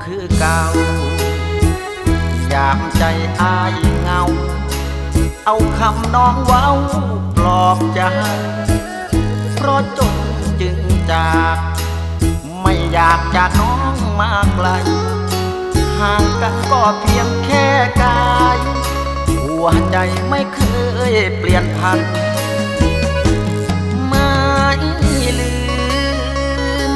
คือเก่ายามใจอายเงาเอาคำน้องเว้าปลอบใจเพราะจนจึงจากไม่อยากจากน้องมาไกลห่างกันก็เพียงแค่กายหัวใจไม่เคยเปลี่ยนพันไม่ลืม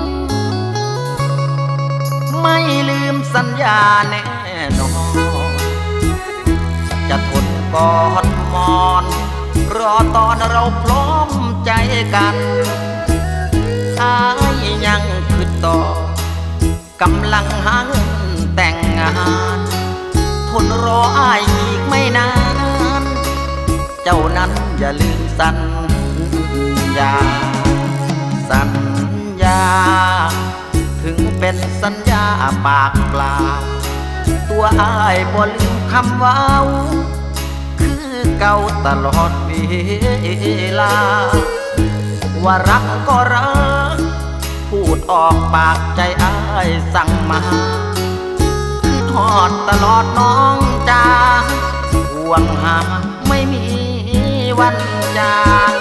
ไม่ลืมสัญญาแน่นอนจะทนกอดมอนรอตอนเราพร้อมใจกันอายยังคิดต่อกำลังหาเงินแต่งงานทนรออายอีกไม่นานเจ้านั้นอย่าลืมสัญญาสัญญาถึงเป็นสัญญาปากเปล่าตัวอายบ่ลืมคำเว้าคือเก่าตลอดเวลาว่ารักก็รักพูดออกปากใจอายสั่งมาคือทอดตลอดน้องจ้าห่วงหาไม่มีวันจาง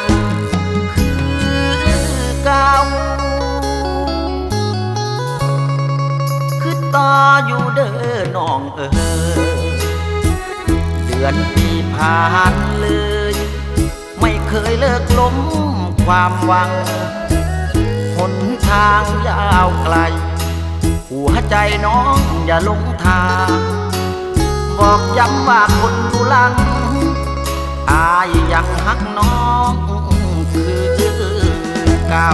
คือเก่าคือต่ออยู่เด้อน้องเดือนปีผ่านเลยไม่เคยเลิกล้มความหวังหนทางยาวไกลหัวใจน้องอย่าหลงทางบอกย้ำว่าคนดูลังอายยังฮักน้องคือเก่า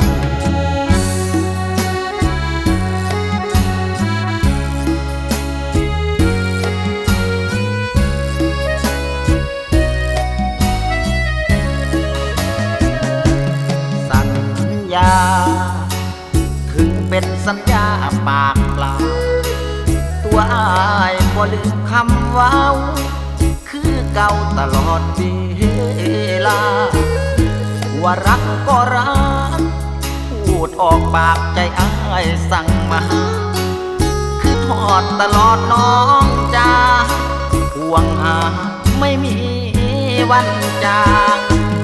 ถึงเป็นสัญญาปากเปล่าตัวอายบ่ลืมคำเว้าคือเก่าตลอดเวลาว่ารักก็รักพูดออกปากใจอายสั่งมาคือทอดตลอดน้องจ้าห่วงหาไม่มีวันจาง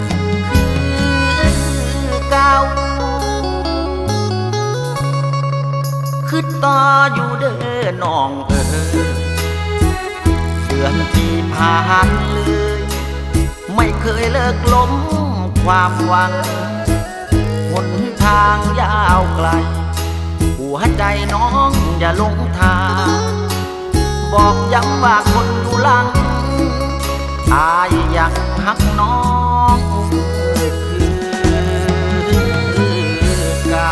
คือเก่าคือต่ออยู่เด้อน้องเดือนที่ผ่านเลยไม่เคยเลิกล้มความหวังหนทางยาวไกลหัวใจน้องอย่าหลงทางบอกย้ำว่าคนดูลังอายยังฮักน้องคือเก่า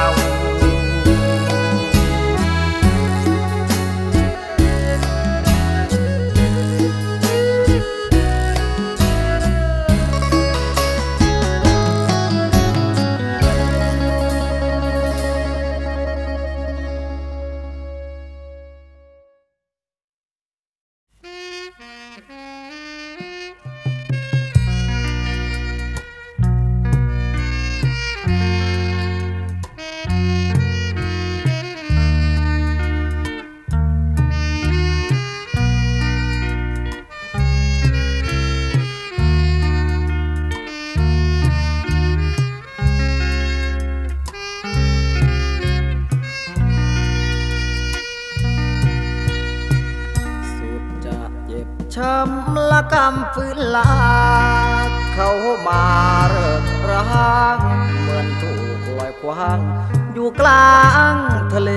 ช้ำละกำฝืนลาเขามาเริกร้างเหมือนถูกลอยควางอยู่กลางทะเล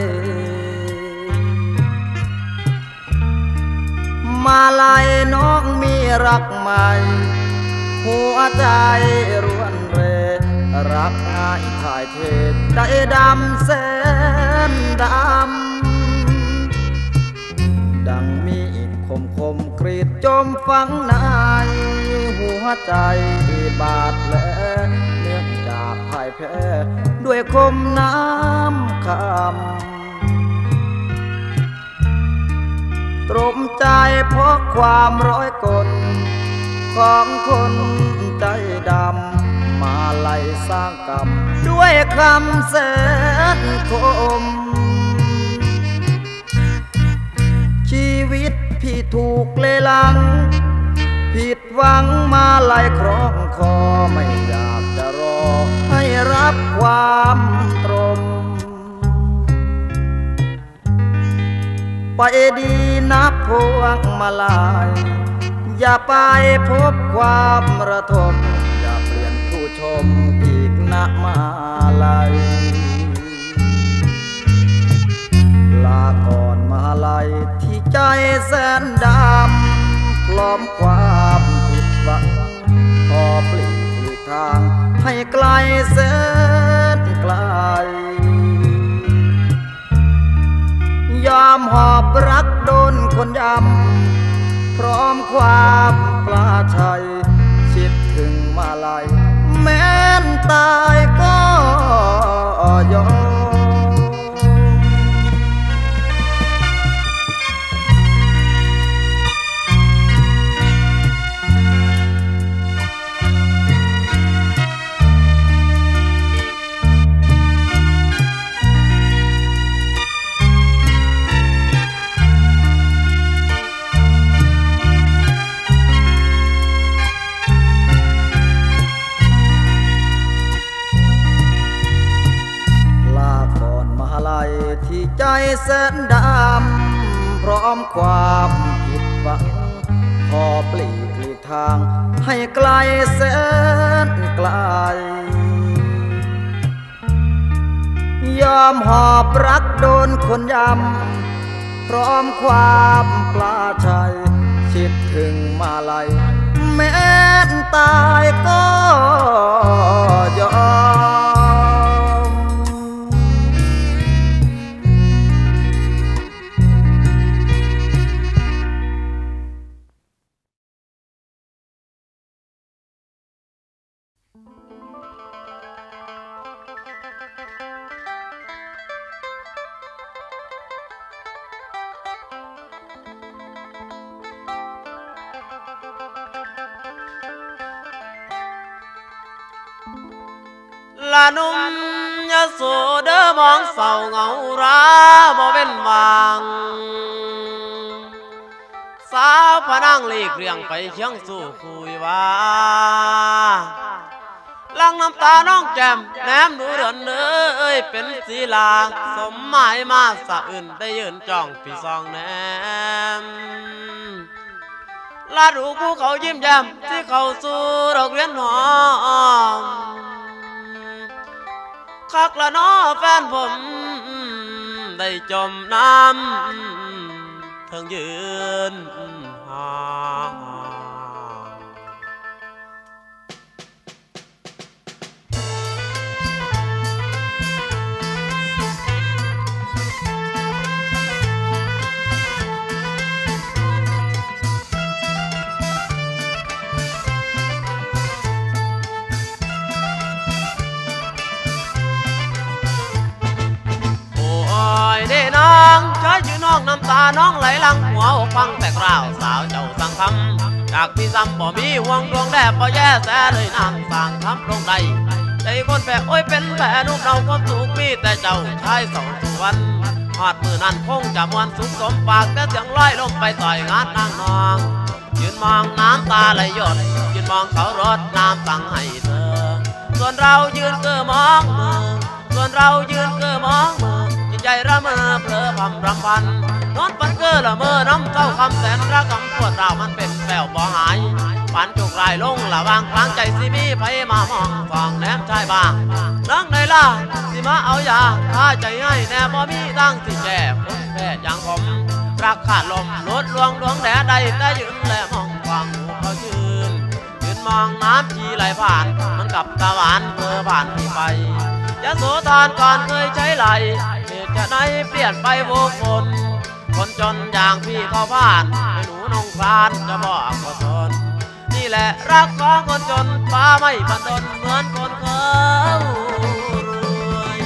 มาลายน้องมีรักใหม่หัวใจรวนเรรักง่ายถ่ายเทใจดำแสนดำดังมีคมกรีดจมฝังในหัวใจบาดแผลเนื่องจากพ่ายแพ้ด้วยคมน้ำคำตรมใจเพราะความร้อยกลของคนใจดำมาไล่สร้างกรรมด้วยคำแสนคมถูกเลลังผิดหวังมาลายคล้องคอไม่อยากจะรอให้รับความตรงไปดีนับพวงมาลายอย่าไปพบความระทมอย่าเปลี่ยนผู้ชมอีกนะมาลายลาก่อนมาลายที่ใจแสนดำพร้อมความผิดหวังขอปลีกทางให้ไกลแสนไกลยอมหอบรักโดนคนยำพร้อมความปลาชัยคิดถึงมาลายแม้นตายก็ยอมที่ใจแสนดำพร้อมความผิดหวังขอปลีกทางให้ไกลแสนไกลยอมหอบรักโดนคนยำพร้อมความปลาชัยคิดถึงมาลายแม้นตายก็ยอมละนุ่มยะโสเด้อมองเศร้าเหงาราบ่เว้นวางสาวพะนางหลีกเลี่ยงไปเชียงสู่คุยว่าลังน้ำตาน้องแก้มแนมดูเดือนเอ้ยเป็นศีลาสมหมายมาสะอื่นได้ยืนจ้องพี่ซองแนมลาดูผู้เขายิ้มแย้มที่เขาสู่ดอกเรียนหอมคักละน้อแฟนผมได้จมน้ำทั้งยืนหาน้องน้ำตาน้องไหลหลังหัวอกฟังแต่กล่าวสาวเจ้าสั่งคำจากพี่ซ้ำบ่มีห่วงดวงแดดบ่แย่แสเลยนางสั่งคำลงใดใจคนแฝงโอ้ยเป็นแผลนุ่มเราความสุขมีแต่เจ้าชายสองสุวรรณหอดมือนั้นคงจะมวนสุขสมปากแต่เสียงลอยลมไปต่อยงานนางนองยืนมองน้ำตาไหลหยดยืนมองเขารดน้ำสั่งให้เธอส่วนเรายืนเก้อมองมือส่วนเรายืนเก้อมองมือใจระเมอเพลอพำรำพันนอนปันเก้อละเมอน้ำเต้าคำแสนรักคำปวดเรามันเป็นแปวบ่หายฝันจุกลายลงละวางกลางใจสิมีไผมามองฟังแนมชายบ้างนังในล่ะสิมาเอายาถ้าใจให้แนมบ่มีตั้งสิแก่คนแพ้อย่างผมรักขาดลมลดลวงดวงแดดใดแต่ยืนและมองฟังเขายืนมองน้ำจีไหลผ่านมันกับตะวันเมื่อผ่านที่ไปยะโสธรก่อนเคยใช้ไหลเหตุจะไหนเปลี่ยนไปโวคนจนอย่างพี่เขาผ่านให้หนูนงคลานจะบอกก็ทนนี่แหละรักของคนจนฟ้าไม่บันดลเหมือนคนเขารวย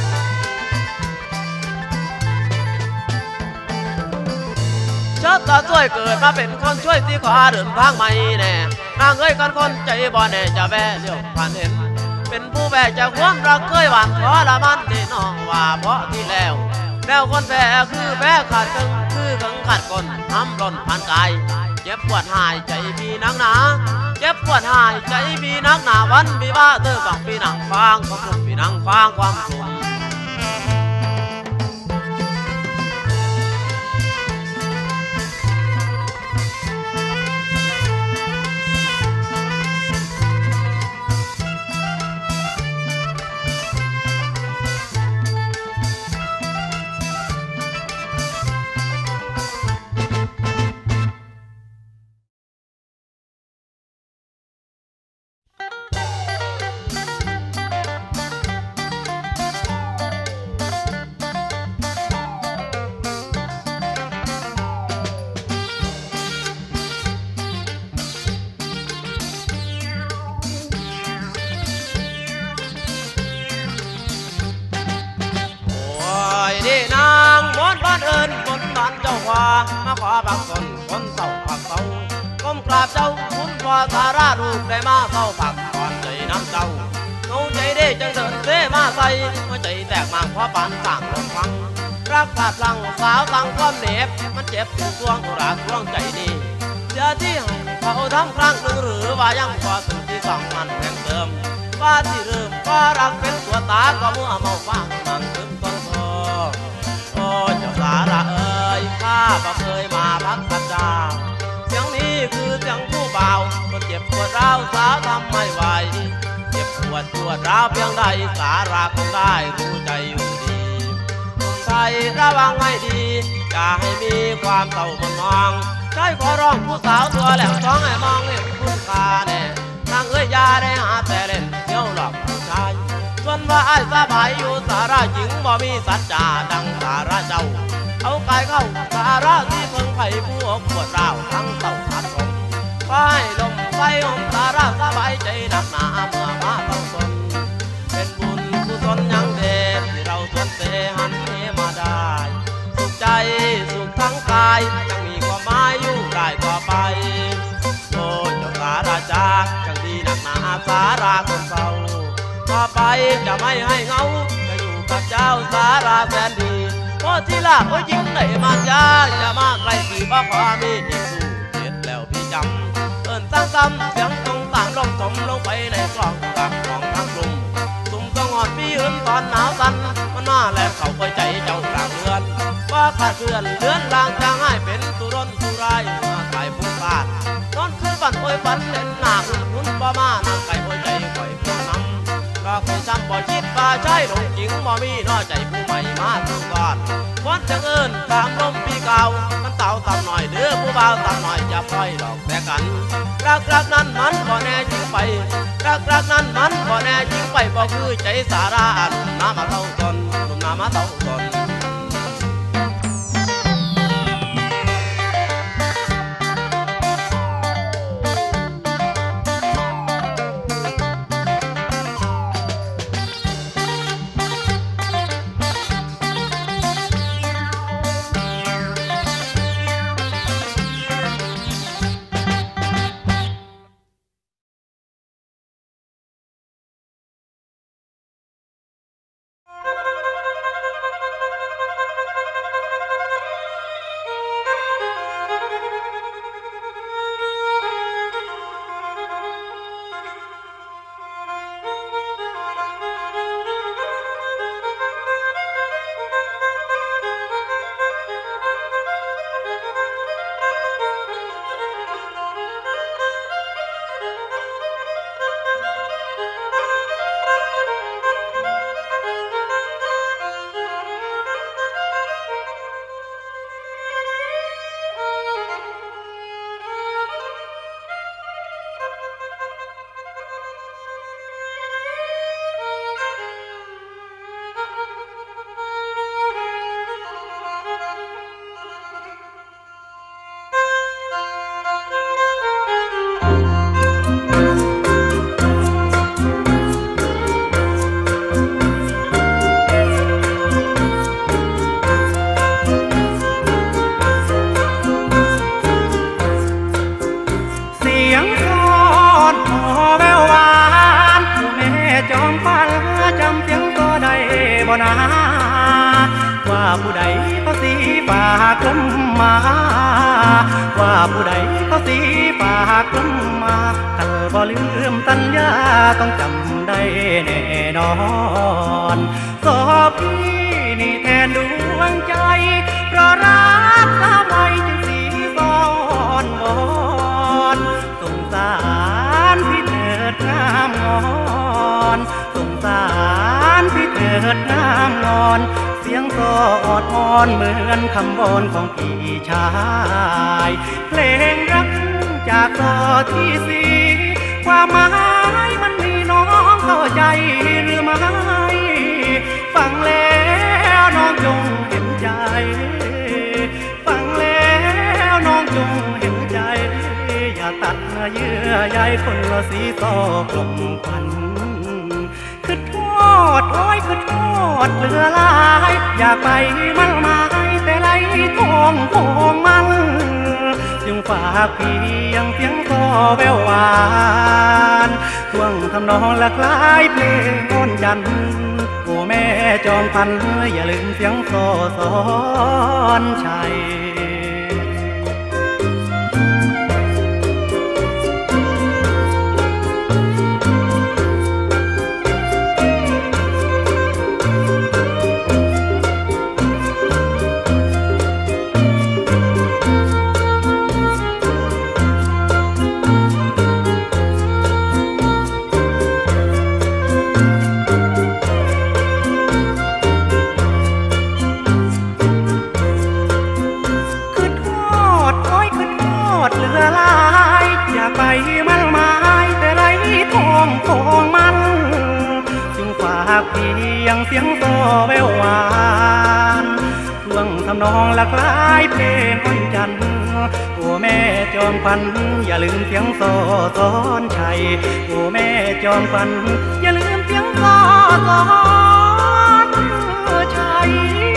ชะตาช่วยเกิดมาเป็นคนช่วยที่ขวาเดินทางไม่แน่นางเอ้ยกันคนใจบ่แน่จะแวะเลี้ยวผ่านเห็นเป็นผู้แบกจากความรักเคยหวานขอละมันนี่น้องว่าเพราะที่แล้วแล้วคนแพ้คือแพ้ขาดกึ่งคือขังขาดก้นห้ำร่นผ่านกายเจ็บปวดหายใจมีนักหนาเจ็บปวดหายใจมีนักหนาวันมีว่าเธอฝังปีนังฟางความสุขปีนังฟางความสุขมาขอบังคนคนเศร้าผักเศร้าก้มกราบเจ้าคุณพ่อสาราลูกได้มาเศร้าผักก่อนใจน้ำเจ้าเงาใจได้จังเดินเสมาใส่หัวใจแตกมากเพราะปานต่างลมฟังรักขาดลังสาวตั้งความเหน็บมันเจ็บถึงดวงรักดวงใจดีเสียที่ให้เขาทำครั้งหนึ่งหรือว่ายังพอถึงที่สองมันแห่งเดิมว่าที่เริ่มก็รักเป็นตัวตาก็เมื่อเมาฟังนั่งถึงต้นโพโอ้เจ้าสาระเอ๋ยข้าบ่เคยมาพักสัจจาเสียงนี้คือเสียงผู้เบาคนเจ็บปวดร้าวสาวทำไม่ไหวเจ็บปวดร้าวเพียงใดสาระคงได้รู้ใจอยู่ดีคนไทยระวังให้ดีอย่าให้มีความเศร้ามันมองใช้ขอร้องผู้สาวตัวแหลมท้องให้มองเห็นคุณค่าแน่นางเอ้ยยาได้หาแต่เล่นเที่ยวหลอกผู้ชายส่วนว่าไอ้สบายอยู่สาระหญิงบ่มีสัจจาดังสาระเจ้าเอากายเข้าสาระที่เพิ่งไผ่ผู้อกปวดร้าวทั้งเต่าขาดลมไฟลมไฟอมสาระสบายใจหนักหนาเมื่อมาต้องสนเป็นบุญกุศลยังเด็ดที่เราสวนเสหันเหมาได้สุขใจสุขทั้งกายยังมีความหมายอยู่ได้ต่อไปโอ้เจ้าสาระจาจังดีหนักหนาสาระคนเศร้าต่อไปจะไม่ให้เงาจะอยู่กับเจ้าสาระแสนดีพอที่ลาโอ้ยิ้มไหนมาจ้าอย่ามาใกล้พี่บ่ขอมีที่สู้เจ็ดแล้วพี่จำเอิ้นซ้ำเสียงตรงต่างลงถมลงไปในกล่องตักของทั้งกลุ่มสุ่มต้องหอดพี่เอิ้นตอนหนาวสั่นมันน่าแลบเข้าไปใจเจ้ากลางเรือนว่าขาดเพื่อนเลือนลางจางให้เป็นตุรนตุรายมาไก่พุ่งพลาดนอนคืนฝันโอยฝันเล่นหน้าหุ่นบ่มานางไก่โอยใจข่อยพวงน้ำก็เคยซ้ำบ่คิดว่าใช่หลงจริงบ่มีน้อใจผู้ใหม่มาถึงก่อนวันจังเอิญตามลมปีเก่ามันเต่าต่ำหน่อยเด้อผู้บ่าวต่ำหน่อยจะปล่อยดอกแต่กันรักนั้นมันบ่แน่จริงไปรักนั้นมันบ่แน่จริงไปบ่คือใจสาระหนุ่มน้ามาเต่าตนหนุ่มน้ามาเต่าตนผู้ใดเขาสีฝากลมมาว่าผู้ใดเขาสีฝากลมมาคันบ่ลืมสัญญาต้องจำได้แน่นอนสอบพี่นี่แทนดวงใจเพราะรักสาวไว้จึงสีซ้อนวอนสงสารพี่เถิดงามงอนสงสารพี่เถิดงามงอนเสียงกอดอ่อนเหมือนคำวอนของพี่ชายเพลงรักจากต่อที่สี่ความหมายมันมีน้องเข้าใจหรือไม่ฟังแล้วน้องจงเห็นใจฟังแล้วน้องจงเห็นใจอย่าตัดเนื้อเยื่อใยคนละสีต่อกลมพันคือทอดโอ้ยคือทอดเหลือลายอยากไปมันไม้แต่ไรทองทองมันจึงฝากเพียงเสียงต่อแววหวานท่วงทำนองละคล้ายเพลงอ้อนจันโอ้แม่จอมพันอย่าลืมเสียงโซสอนชัยไปมันไม้แต่ไรทองทองมันจึงฝากเพียงเสียงโซแววหวานท่วงทำนองละคล้ายเพลงอ้อนจันโอ้แม่จอมพันอย่าลืมเสียงโซสอนชัยโอ้แม่จอมพันอย่าลืมเสียงโซสอนชัย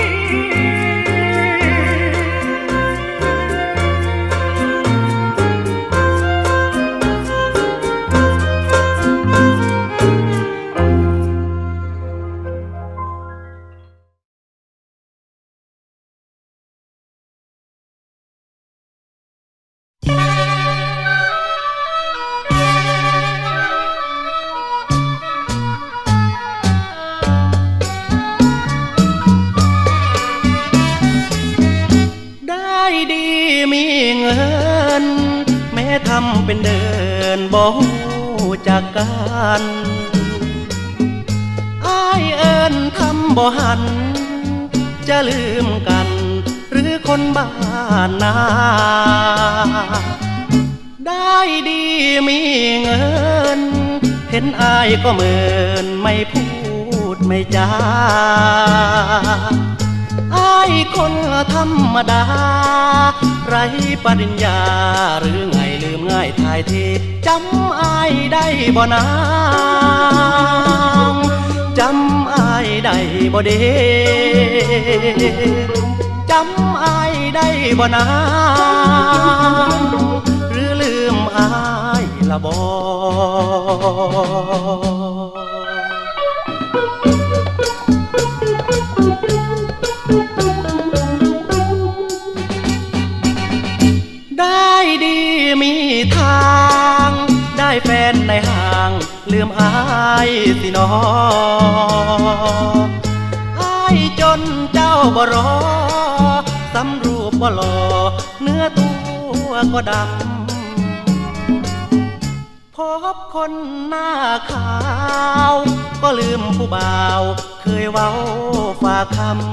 ทำเป็นเดินบ่ฮู้จักกันอ้ายเอิ้นทำบ่หันจะลืมกันหรือคนบ้านนาได้ดีมีเงินเห็นอ้ายก็เหมือนไม่พูดไม่จาอ้ายคนธรรมดาไรปริญญาหรือไงลืมง่ายทายทีจำอ้ายได้บ่นางจำอ้ายได้บ่เดจำอ้ายได้บ่นางหรือลืมอ้ายละบ่ได้ดีมีทางได้แฟนในห้างลืมอายสิน้ออายจนเจ้าบ่รอสำรูปบ่หล่อเนื้อตัวก็ดำพบคนหน้าขาวก็ลืมผู้บ่าวเคยเว้าฝากคำ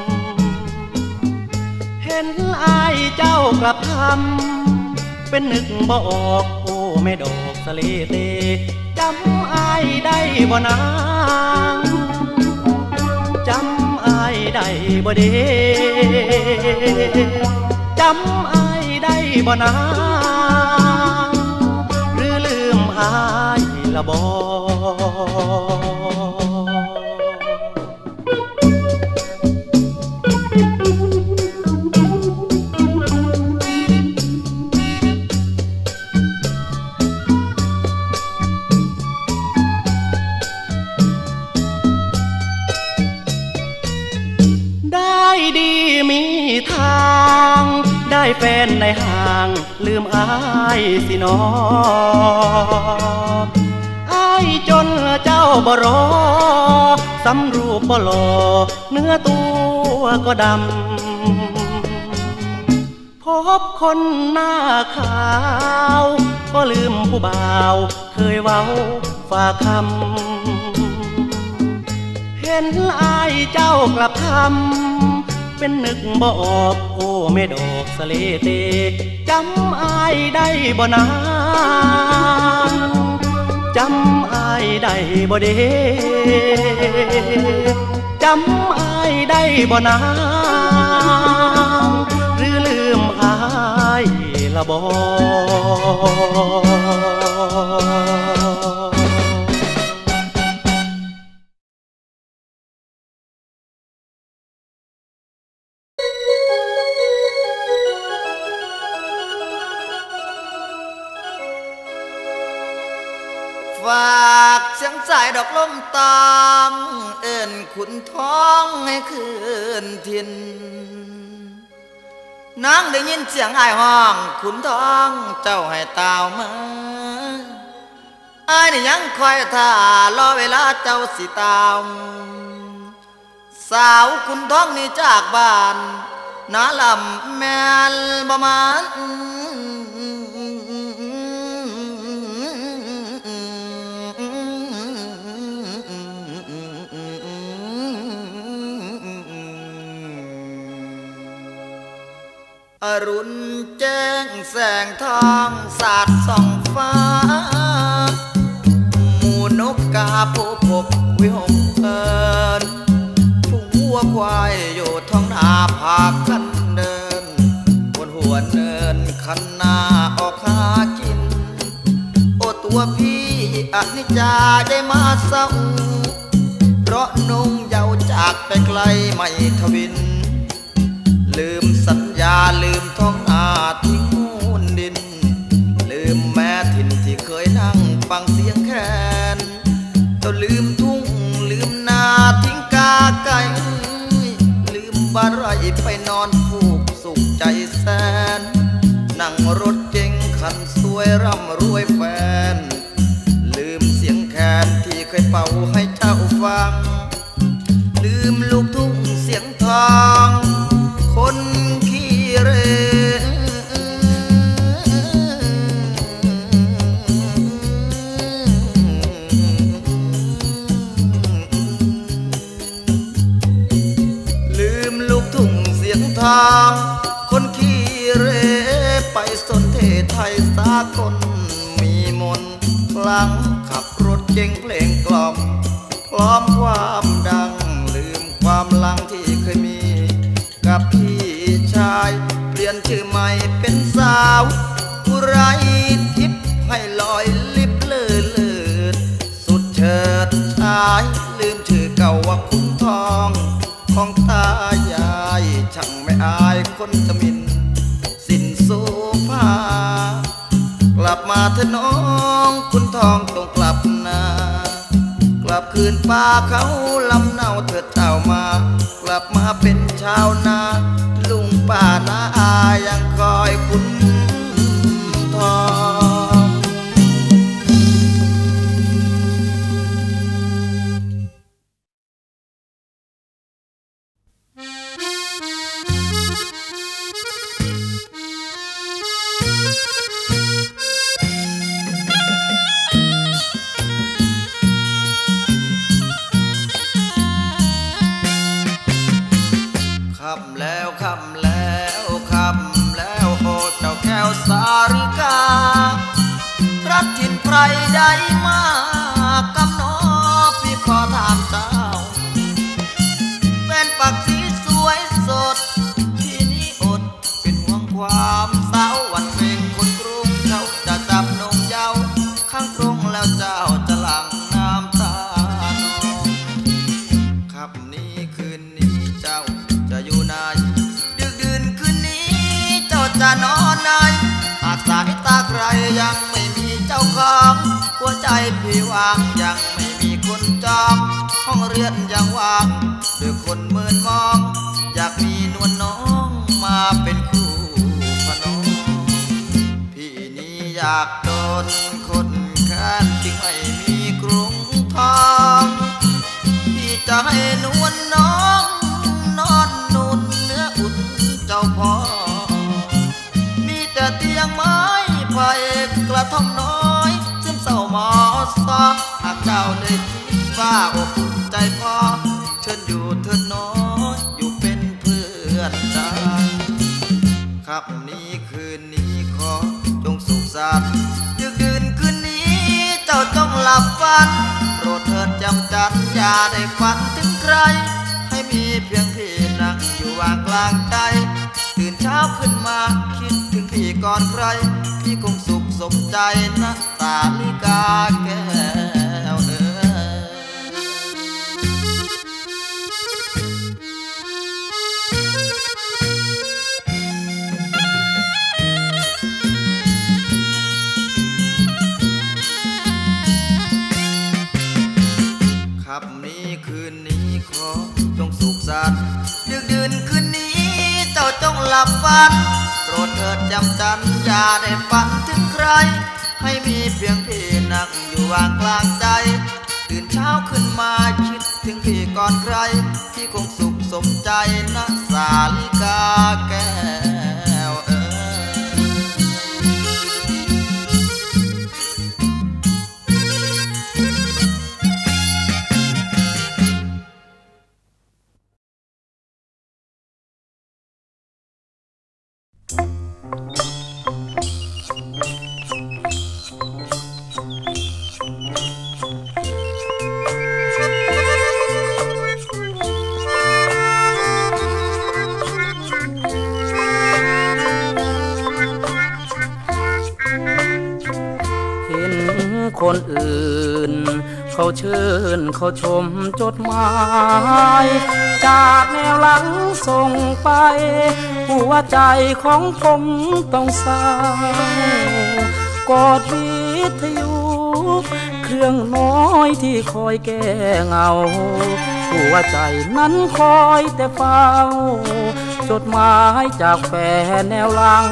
เห็นอายเจ้ากลับทำเป็นนึกบ่ออกโอ้แม่ดอกสะเลเตจำอายได้บ่นางจำอายได้บ่เดจำอายได้บ่นางหรือลืมอายละบ่ได้ดีมีทางได้แฟนในห้างลืมอายสิน้องอายจนเจ้าบ่รอสำรูปบ่หล่อเนื้อตัวก็ดำพบคนหน้าขาวก็ลืมผู้บ่าวเคยเว้าฝากคำเห็นอายเจ้ากลับทำเป็นนึกบ่ออกโอ้แม่ดอกสะเลเตจำอายได้บ่นานจำอายได้บ่เดจำอายได้บ่นานหรือลืมอายละบ่ฝากเสียงสายดอกลมตามเอิ้นขุนท้องให้คืนถิ่นนางได้ยินเสียงอ้ายห้องขุนท้องเจ้าให้ตาวมาอ้ายนี่ยังคอยท่ารอเวลาเจ้าสิตามสาวขุนท้องนี่จากบ้านนาลำแม่นประมาณอรุณแจ้งแสงทองสาดส่องฟ้าหมู่นกกาโผพกวิหกเอิญฝูงวัวควายอยู่ท้องนาพากันเดินบนหัวเนินคันนาออกหากินโอ้ตัวพี่อนิจจาได้มาเศร้าเพราะนุ่งเยาว์จากไปไกลไม่ทวินลืมสัญญาลืมท้องนาทิ้งมูลดินลืมแม่ถิ่นที่เคยนั่งฟังเสียงแคนก็ลืมทุ่งลืมนาทิ้งกาไก่ลืมบ้านไร่ไปนอนฟูกสุขใจแสนนั่งรถเก๋งคันสวยร่ำรวยแฟนลืมเสียงแคนที่เคยเป่าให้เจ้าฟังลืมลูกทุ่งเสียงทองคนขี้เรลืมลูกทุ่งเสียงทองคนขี้เรไปสนเทศไทยสากลมีมนต์คลั่งขับรถเก่งเพลงกล่อมพร้อมความดังลืมความหลังที่เคยมีกับพี่ชายเปลี่ยนชื่อใหม่เป็นสาวผู้ไร้ทิพย์ให้ลอยลิบเลื่อนสุดเฉิดชายลืมชื่อเก่าว่าคุ้มทองของตายายช่างไม่อายคนจะมินสินโซฟากลับมาเถอะน้องคุณทองต้องกลับนากลับคืนป่าเขาลำเนาเถิดเจ้ามากลับมาเป็นชาวนาลุงป้าน้าอายังคอยคุณทองคำแล้วคำแล้วคำแล้วโอ้เจ้าแก้วสาริการักถิ่นไพรได้มากำนอพี่ขอถามเจ้าเป็นปักสีสวยสดที่นี้อดเป็นห่วงความสาววันเพลงคนกรุงเขาจะจับนงเยาว์ข้างตรงแล้วเจ้าจะหลั่งน้ำตาน้องครับนี้คืนนี้เจ้าจะอยู่ไหนดึกดื่นคืนนี้เจ้าจะนอนไหนหากสายตาใครยังไม่มีเจ้าของหัวใจพี่ว่างยังไม่มีคนจองห้องเรียนยังว่างด้วยคนเมินมองอยากมีนคนแค้นจึงไม่มีกรุงทองที่จะให้นวลน้องนอนนุ่นเนื้ออุ่นเจ้าพ่อมีแต่เตียงไม้ไผ่กระท่อมน้อยซึมเศร้าหมอซอหากเจ้าได้คิดว่าอบอุ่นใจพ่อเชิญอยู่เถิดน้อยอยู่เป็นเพื่อนกันครับนี้คืนนี้ขอจงสุขสันต์ดึกดื่นคืนนี้เจ้าจงหลับฝันโปรดเถิดจำจันอย่าได้ฝันถึงใครให้มีเพียงพี่นั่งอยู่ว่างกลางใจตื่นเช้าขึ้นมาคิดถึงพี่ก่อนใครพี่คงสุขสมใจนะสาลิกาแก้วครับนี้คืนนี้ขอจงสุขสันต์ดึกดื่นคืนนี้เจ้าจงหลับฝันโปรดเถิดจำจันอย่าได้ฝันถึงใครให้มีเพียงพี่นั่งอยู่ว่างกลางใจตื่นเช้าขึ้นมาคิดถึงพี่ก่อนใครที่คงสุขสมใจนะสาลิกาแก้วคนอื่นเขาเชิญเขาชมจดหมายจากแนวหลังส่งไปหัวใจของผมต้องเศร้ากอดวิทยุเครื่องน้อยที่คอยแก้เงาหัวใจนั้นคอยแต่เฝ้าจดหมายจากแฟนแนวหลัง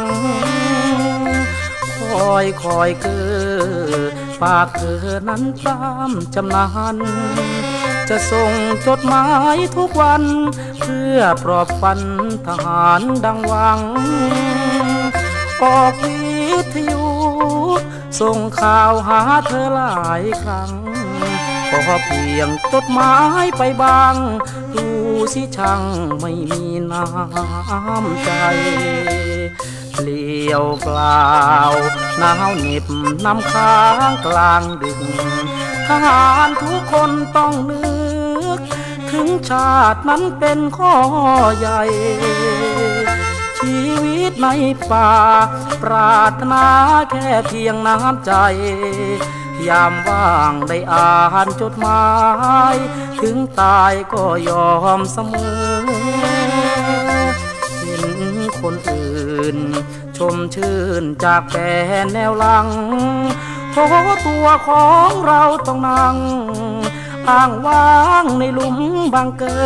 คอยเกิดปากเธอนั้นตามจำนานจะส่งจดหมายทุกวันเพื่อปลอบฝันทหารดังหวังออกวิทยุส่งข่าวหาเธอหลายครั้งขอเพียงจดหมายไปบางดูสิช่างไม่มีน้ำใจเลี้ยวกล่าวหนาวเหน็บน้ำค้างกลางดึกทหารทุกคนต้องนึกถึงชาตินั้นเป็นข้อใหญ่ชีวิตในป่าปรารถนาแค่เพียงน้ำใจยามว่างได้อ่านจดหมายถึงตายก็ยอมเสมอเห็นคนอื่นชมชื่นจากแฟนแนวหลังโถตัวของเราต้องนั่งอ้างว้างในหลุมบังเกอ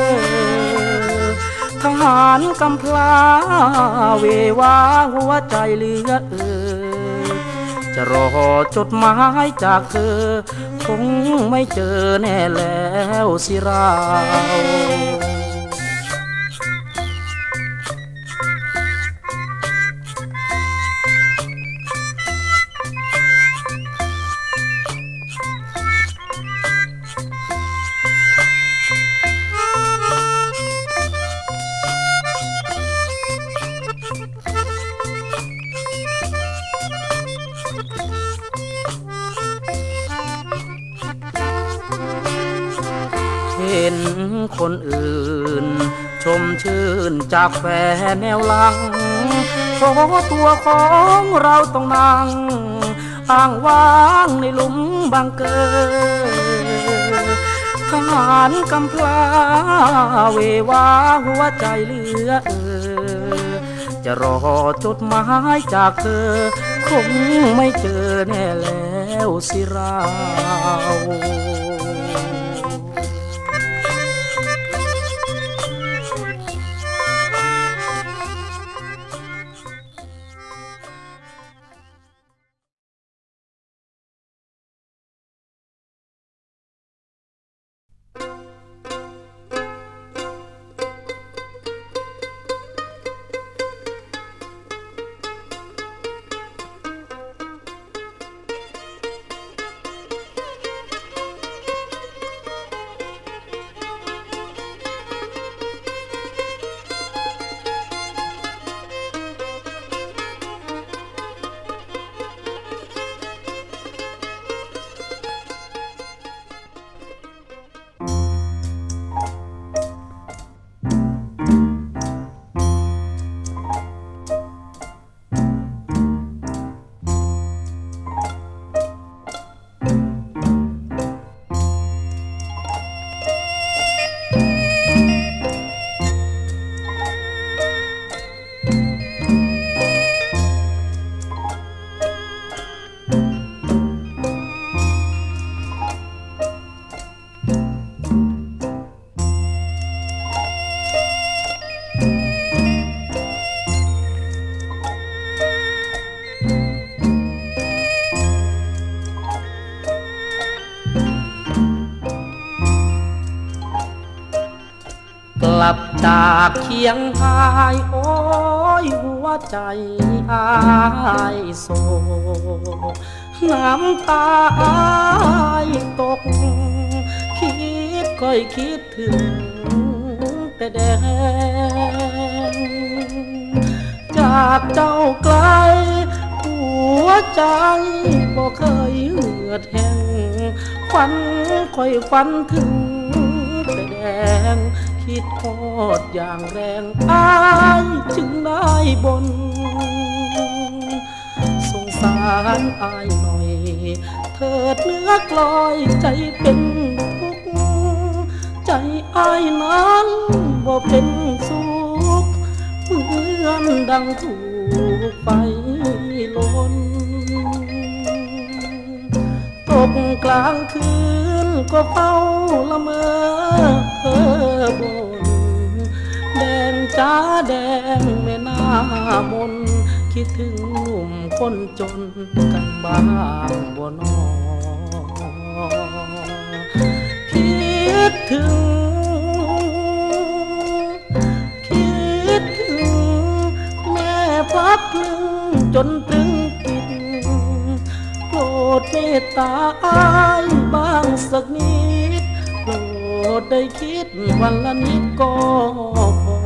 ทหารกำพร้าเววาหัวใจเหลือจะรอจดหมายจากเธอคงไม่เจอแน่แล้วสิเราเห็นคนอื่นชมชื่นจากแฟนแนวหลังโถตัวของเราต้องนั่งอ้างว้างในหลุมบังเกอทหารกำพร้าเววาหัวใจเหลือจะรอจดหมายจากเธอคงไม่เจอแน่แล้วสิเราลับจากเคียงรายโอ้ยหัวใจอายโศกน้ำตาอายตกคิดค่อยคิดถึงแต่แดงจากเจ้าไกลหัวใจบ่เคยเหือดแห้งฝันค่อยฝันถึงแต่แดงคิดทอดอย่างแรงอายจึงได้บนสงสารอายหน่อยเถิดเนื้อกลอยใจเป็นทุกข์ใจอายนั้นบ่เป็นสุขเหมือนดังถูกไฟลนตกกลางคืนก็เฝ้าละเมอเพ้อบนแดงจ้าแดงแม่หน้ามนคิดถึงหนุ่มคนจนกันบ้างบ่นอคิดถึงแม่พัดลึงจนตึงกินโปรดเมตตาอายบ้างสักนิดโปรดได้คิดวันละนิดก็พอ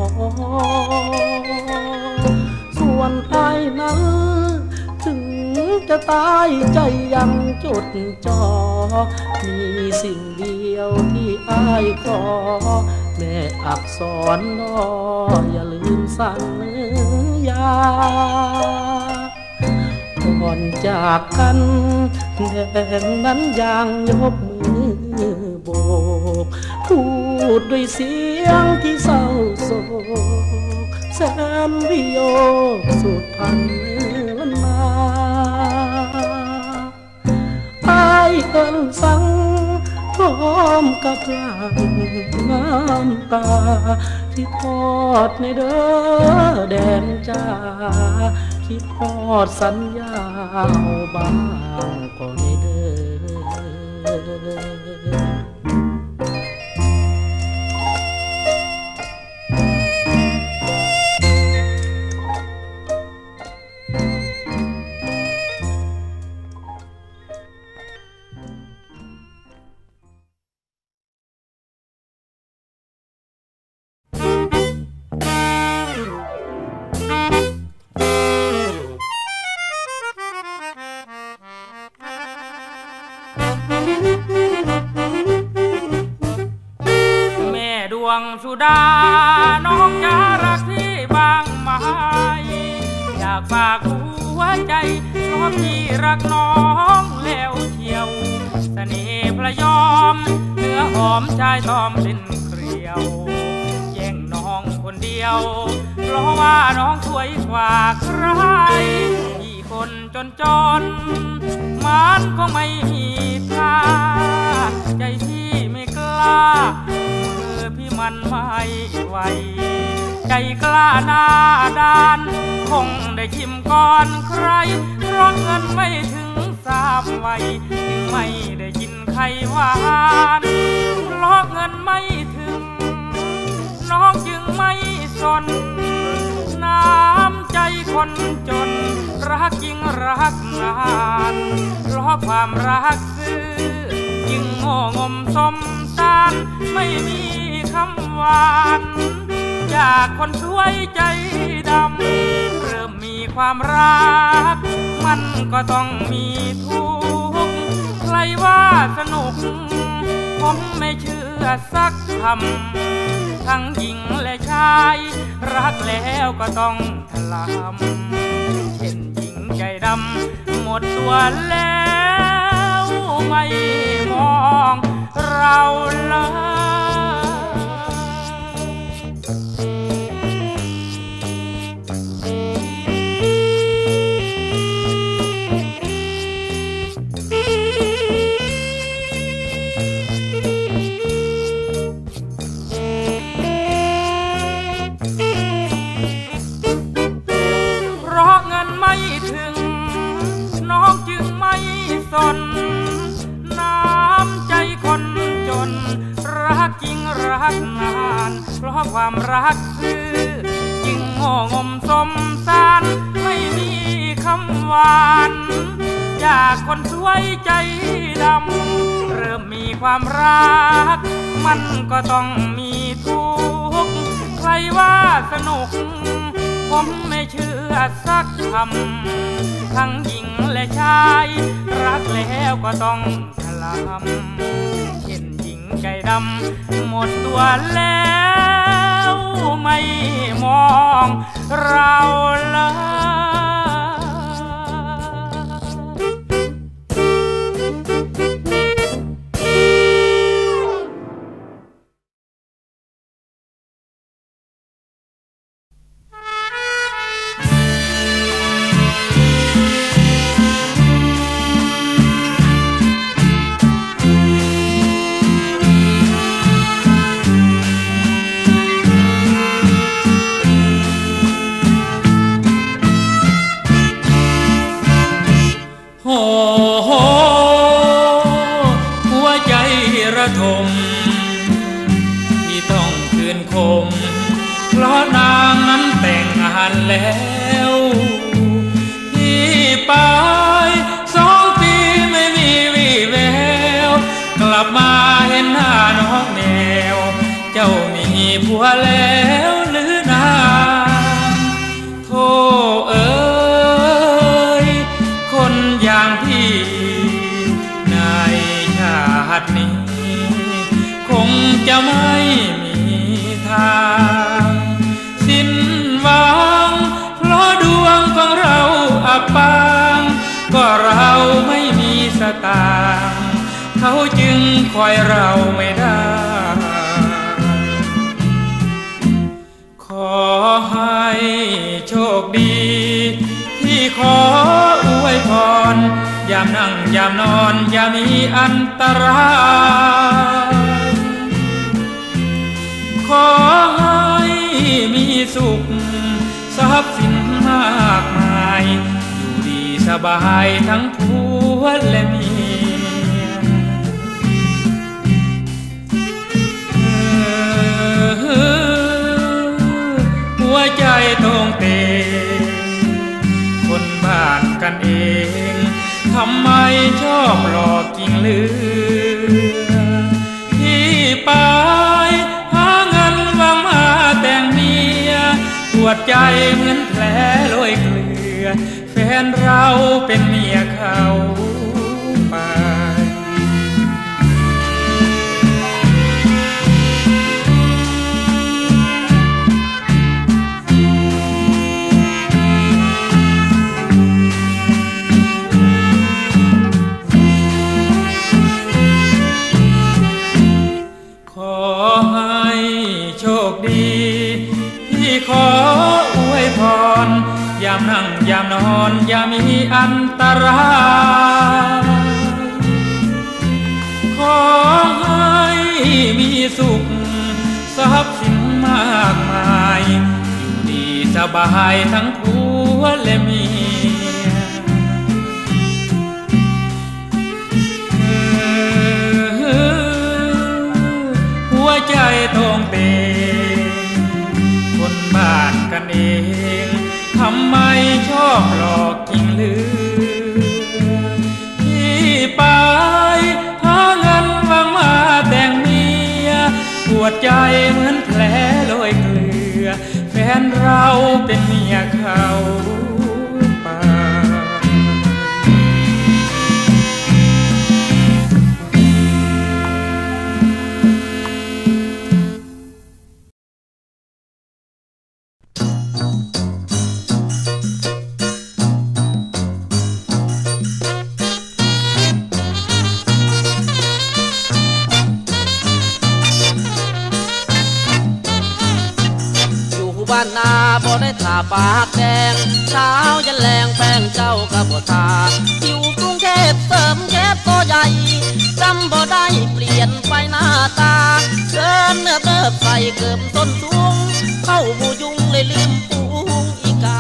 ส่วนอายนั้นถึงจะตายใจยังจดจ่อมีสิ่งเดียวที่อายขอแม่อักษรน้ออย่าลืมสัญญาก่อนจากกันแดงนั้นยังยกมือโบกพูดด้วยเสียงที่เศร้าโศกแสนวิโยคสุดพันล้านนาอายเอิ้นสั่งพร้อมกับหลั่งน้ำตาที่ทอดในเด้อแดนจ้าคิดทอดสัญญาบ้างก็ในเด้อสุดาน้องจะรักพี่บ้างไหมอยากฝากหัวใจเพราะพี่รักน้องแล้วเชียวเสน่ห์พระยอมเนื้อหอมชายตอมเป็นเกลียวแย่งน้องคนเดียวเพราะว่าน้องสวยกว่าใครพี่คนจนมันก็ไม่มีท่าใจพี่ไม่กล้าพี่มันไม่ไหวใจกล้าหน้าด้านคงได้ชิมก่อนใครเพราะเงินไม่ถึง3 วัยจึงไม่ได้กินไข่หวานเพราะเงินไม่ถึงน้องจึงไม่สนน้ำใจคนจนรักจริงรักนานเพราะความรักซื่อจึงโง่งมสมสารไม่มีคำหวานจากคนสวยใจดำเริ่มมีความรักมันก็ต้องมีทุกข์ใครว่าสนุกผมไม่เชื่อสักคำทั้งหญิงและชายรักแล้วก็ต้องถลำเช่นหญิงใจดำหมดตัวแล้วไม่มองเราเลยสนน้ำใจคนจนรความรักซื่อยิ่งโง่งมสมสารไม่มีคำหวานจากคนสวยใจดำเริ่มมีความรักมันก็ต้องมีทุกข์ใครว่าสนุกผมไม่เชื่อสักคำทั้งหญิงและชายรักแล้วก็ต้องฉลาดเช่นหญิงใจดำหมดตัวแล้วไม่มองเราเลยแล้วที่ไป2 ปีไม่มีวี่แววกลับมาเห็นหน้าน้องแนวเจ้ามีผัวแล้วหรือนางโธ่เอ๋ยคนอย่างพี่ในชาตินี้คงจะไม่มีทางสิ้นหวังเพราะดวงของเราอับปางก็เราไม่มีสตางค์เขาจึงคอยเราไม่ได้ขอให้โชคดีที่ขออวยพรยามนั่งยามนอนอย่ามีอันตรายขอให้มีสุขทรัพย์สินมากมายอยู่ดีสบายทั้งผัวและเมียหัวใจตรงเตงคนบ้านกันเองทำไมชอบหลอกกิ่งลือที่ไปหาเงินหวังมาแต่งเมียปวดใจเหมือนแผลโรยเกลือแฟนเราเป็นเมียเขาไปขอให้โชคดีที่ขออวยพรยามนั่งยามนอนอย่ามีอันตรายขอให้มีสุขทรัพย์สินมากมายอยู่ดีสบายทั้งผัวและเมียหัวใจตรงเตงคนบ้านกันเองทำไมชอบหลอกกิ่งลือที่ไปหาเงินหวังมาแต่งเมียปวดใจเหมือนแผลโรยเกลือแฟนเราเป็นเมียเขาไปบ้านนาบ่ได้ทาปากแดงเช้ายันแรงแป้งเจ้ากับบ่ทาอยู่กรุงเทพเสริมแคบก็ใหญ่จำบ่ได้เปลี่ยนไปหน้าตาเดินเนื้อเติบใส่เกิมต้นสูงเข้าหูยุงเลยลืมปูงอีกา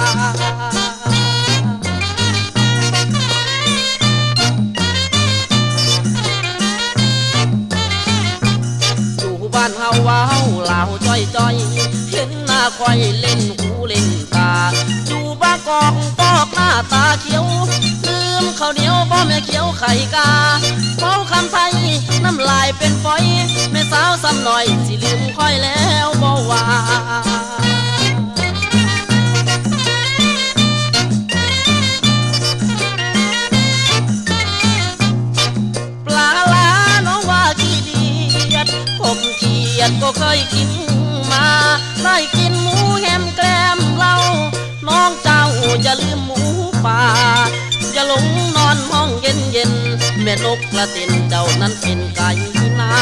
อยู่บ้านเฮาว้าวลาวจ้อยคอยเล่นหูเล่นตาอยู่บ้านกอกปอกหน้าตาเขียวลืมข้าวเหนียวพ่อแม่เขียวไข่กาเมาคำไทยน้ำลายเป็นฝอยแม่สาวซ้ำหน่อยสิลืมค่อยแล้วบ่ว่าปลาลาน้องว่าขี้เดียดผมเกียดก็เคยกินมาได้กินหมูแฮมแกล้มเหล้าน้องเจ้าอย่าลืมหมูป่าอย่าหลงนอนห้องเย็นเย็นแม่นกกระตินเจ้านั้นเป็นไก่นา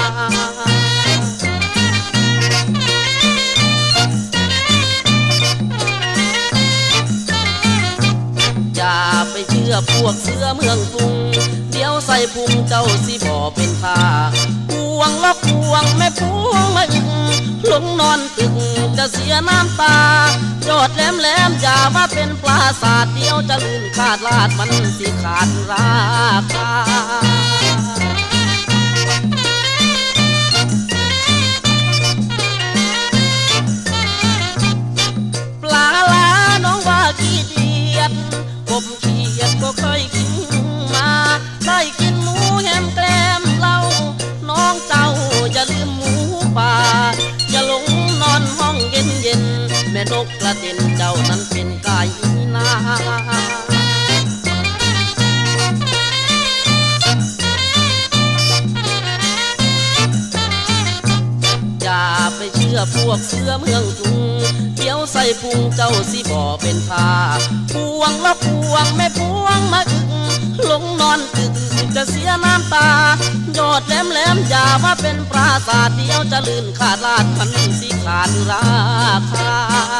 อย่าไปเชื่อพวกเสือเมืองกรุงเดี๋ยวใส่พุงเจ้าสิบ่เป็นท่าห่วงล็อกห่วงแม่พวงมาอึงหลงนอนตึกจะเสียน้ำตายอดแหลมแหลมอย่ามาเป็นปราสาทเดียวจะลื่นขาดลาดมันสิขาดราคาปลาลาน้องว่าขี้เดียดผมเขียดก็เคยกินมาได้กินหมูแฮมแกล้มเหล้าน้องเจ้าอย่าลืมหมูป่าอย่าหลงนอนห้องเย็นเย็นแม่นกกระเด็นเจ้านั้นเป็นไก่นาอย่าไปเชื่อพวกเสือเมืองกรุงเดี๋ยวใส่พุงเจ้าสิบ่เป็นท่าพวงละพวงแม่พวงมาอึกหลงนอนตึกจะเสียน้ำตายอดแหลมแหลมอย่ามาเป็นปราสาทเดียวจะลื่นขาดลาดมันสิขาดราคา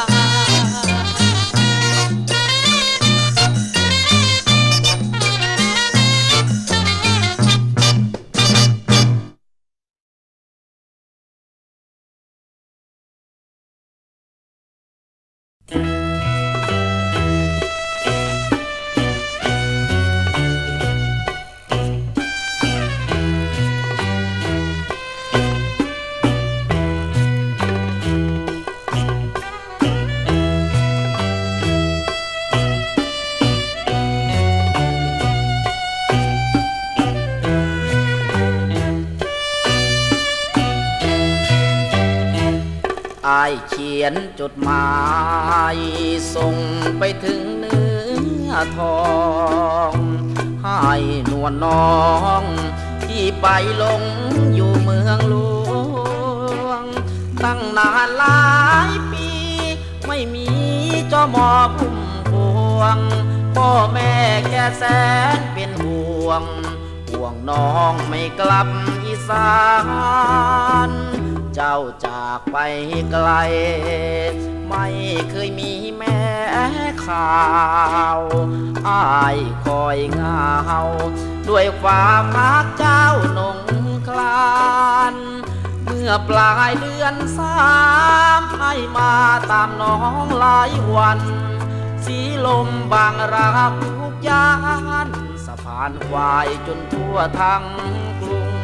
เขียนจดหมายส่งไปถึงเนื้อทองให้นวลน้องที่ไปลงอยู่เมืองหลวงตั้งนานหลายปีไม่มีเจ้าหมอพุ่มพวงพ่อแม่แกแสนเป็นห่วงน้องไม่กลับอีสานเจ้าจากไปไกลไม่เคยมีแม่ข่าวอ้ายคอยเหงาด้วยความรักเจ้านงคลานเมื่อปลายเดือน3ให้มาตามน้องหลายวันสีลมบางรักทุกย่านสะพานควายจนทั่วทั้งกรุง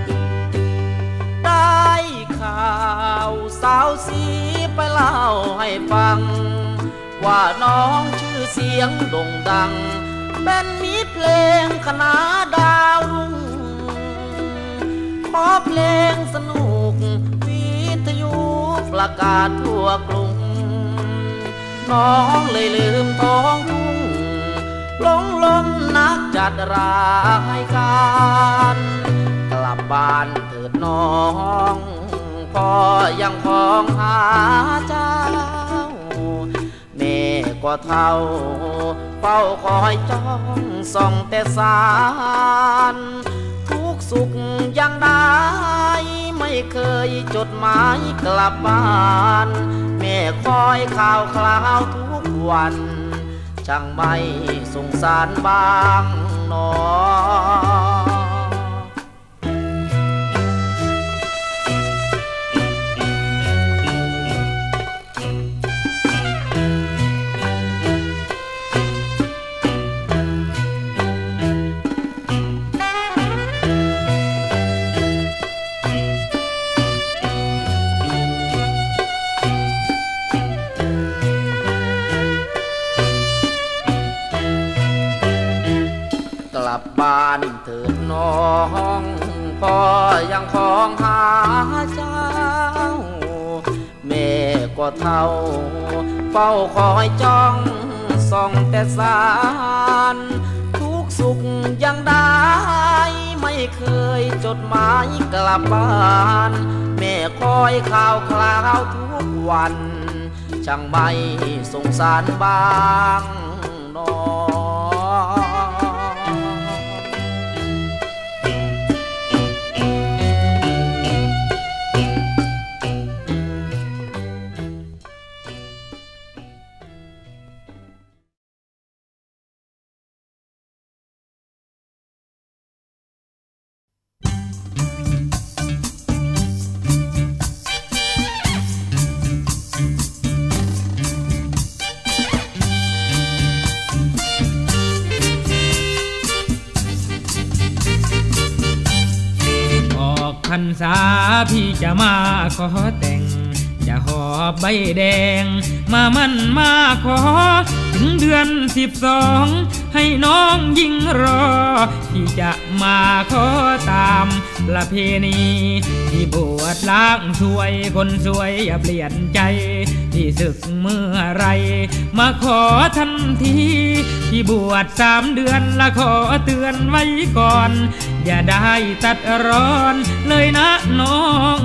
ได้ข่าวสาวสีไปเล่าให้ฟังว่าน้องชื่อเสียงโด่งดังเป็นมิตรเพลงคณะดาวรุ่งขอเพลงสนุกวิทยุประกาศทั่วกรุงน้องเลยลืมท้องทุ่งหลงลมนักจัดรายการกลับบ้านเถิดน้องพ่อยังคองหาเจ้าแม่ก็เท่าเฝ้าคอยจ้องส่องแต่สารทุกสุขยังได้ไม่เคยจดหมายกลับบ้านแม่คอยข่าวคราวทุกวันช่างไม่สงสารบ้างหนอถิดน้องพ่อยังของหาเจ้าแม่ก็เท่าเฝ้าคอยจ้องส่องแต่สารทุกสุขยังได้ไม่เคยจดหมายกลับบ้านแม่คอยข่าวคราวทุกวันช่างไม่สงสารบ้างน้อพรรษาพี่จะมาขอแต่งจะหอบใบแดงมามั่นมาขอถึงเดือน12ให้น้องยิ่งรอที่จะมาขอตามประเพณีที่บวชล้างช่วยคนสวยอย่าเปลี่ยนใจที่ศึกเมื่อไรมาขอทันทีที่บวช3 เดือนละขอเตือนไว้ก่อนอย่าได้ตัดร้อนเลยนะน้อง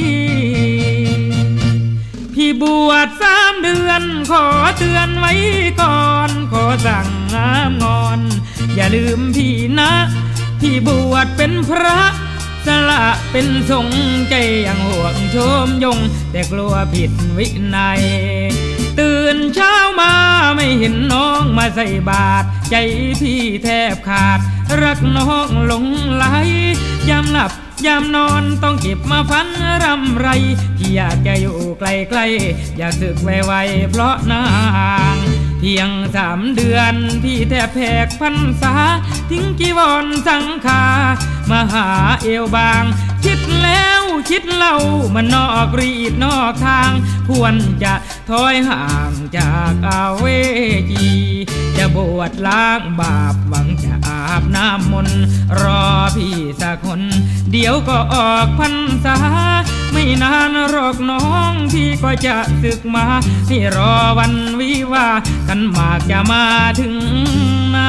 พี่บวช3 เดือนขอเตือนไว้ก่อนขอสั่งงามงอนอย่าลืมพี่นะพี่บวชเป็นพระสละเป็นสงฆ์ใจยังห่วงโชมยงแต่กลัวผิดวินัยตื่นเช้ามาไม่เห็นน้องมาใส่บาตรใจพี่แทบขาดรักน้องหลงไหลยามหลับยามนอนต้องเก็บมาฝันรำไรพี่อยากจะอยู่ไกลๆอยากสึกไวๆเพราะนางเพียง3 เดือนพี่แทบแหกพรรษาทิ้งจีวรสังขามาหาเอวบางคิดแล้วคิดเล่ามันนอกรีดนอกทางควรจะถอยห่างจากอาเวจีจะบวชล้างบาปหวังจะอาบน้ำมนต์รอพี่สักคนเดี๋ยวก็ออกพรรษาไม่นานหรอกน้องพี่ก็จะศึกมาที่รอวันวิวากันมากจะมาถึงนา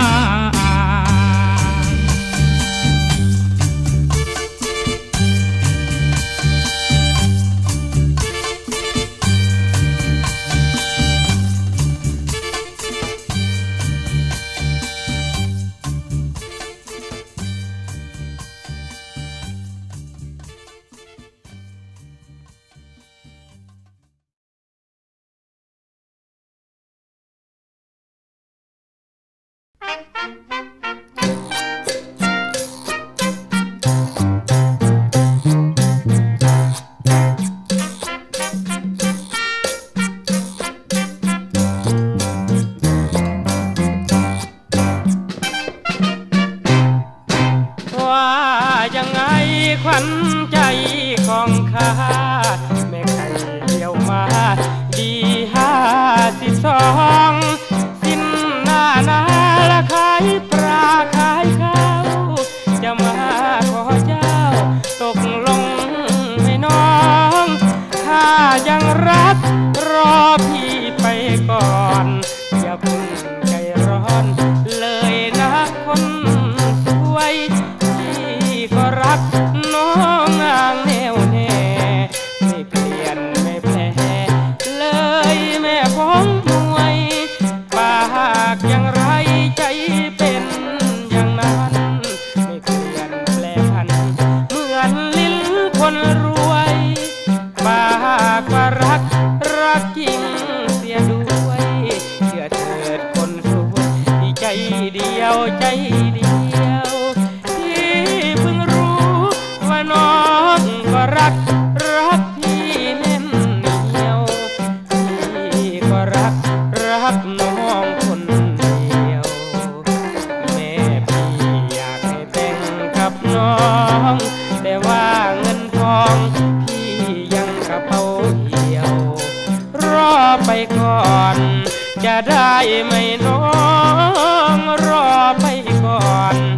ขวัญใจของข้าแม่ไก่เดียวมาดี52สิ้นหน้านาละขายปลาขายข้าวจะมาขอเจ้าตกลงให้น้องถ้ายังรักรอพี่ไปก่อนอย่าเพิ่งใจร้อนเลยนะคนสวยพี่ก็รักน้องนางแน่วแน่ไม่เปลี่ยนไม่แปรเลยแม่ของมวยปากอย่างไรใจเป็นอย่างนั้นไม่เปลี่ยนแปลพันเหมือนลิ้นคนรวยปากว่ารักจริงเสียด้วยเชื่อเถิดคนสวยที่ใจเดียวใจเดียวที่เพิ่งรู้ว่าน้องก็รักพี่แน่นเหนียวพี่ก็รักน้องคนเดียวแม่พี่อยากให้แต่งกับน้องแต่ว่าเงินทองพี่ยังกระเป๋าเหี่ยวรอไปก่อนจะได้ไหมน้องรอไปก่อนจ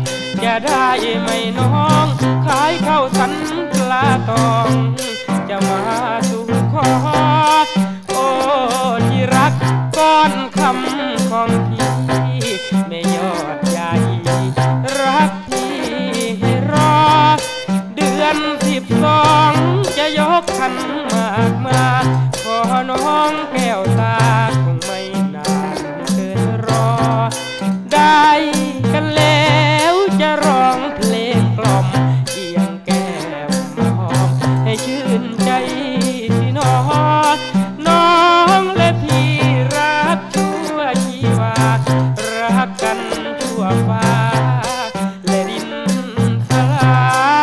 จะได้ไหมน้องขายข้าวสันปลาตองจะมาสู่ขอโอ้ที่รักก้อนคำของพี่ไม่ยอดใหญ่รักพี่ให้รอเดือน12จะยกขันหมากมาขอน้องแก้วตาคงไม่นานเกินรอได้กันแล้วจะร้องเพลงกล่อมเอียงแก้มหอมให้ชื่นใจที่น้องและพี่รักชั่วชีวารักกันชั่วฟ้าและดินสลาย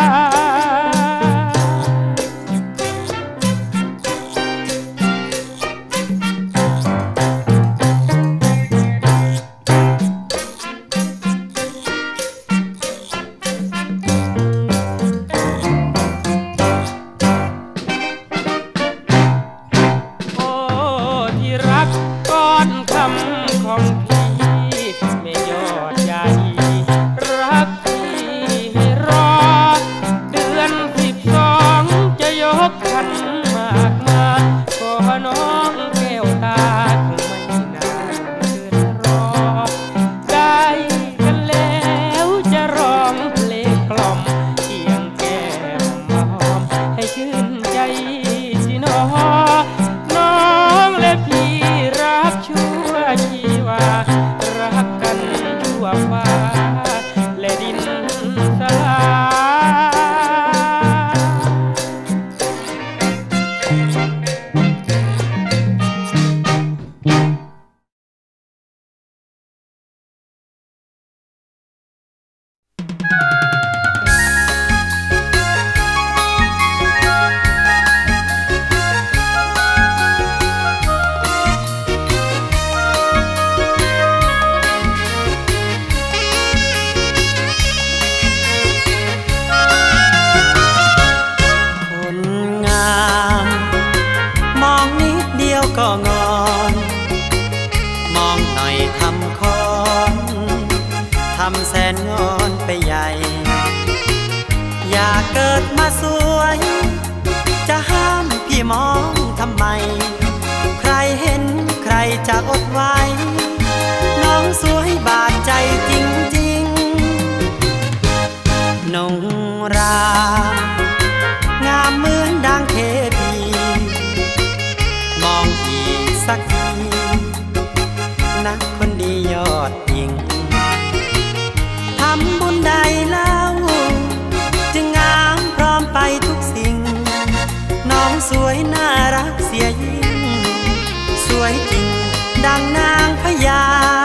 ดังนางพญา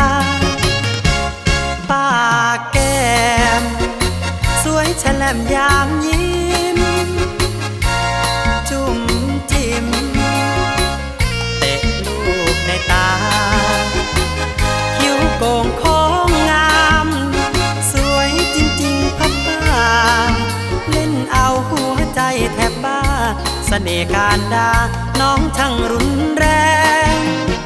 ป้าแก้มสวยแฉลมยามยิ้มจุ่มจิ้มเตะลูกในตาคิ้วโก่งโค้งงามสวยจริงๆป้าเล่นเอาหัวใจแทบบ้าเสน่ห์การดาน้องช่างรุนแรง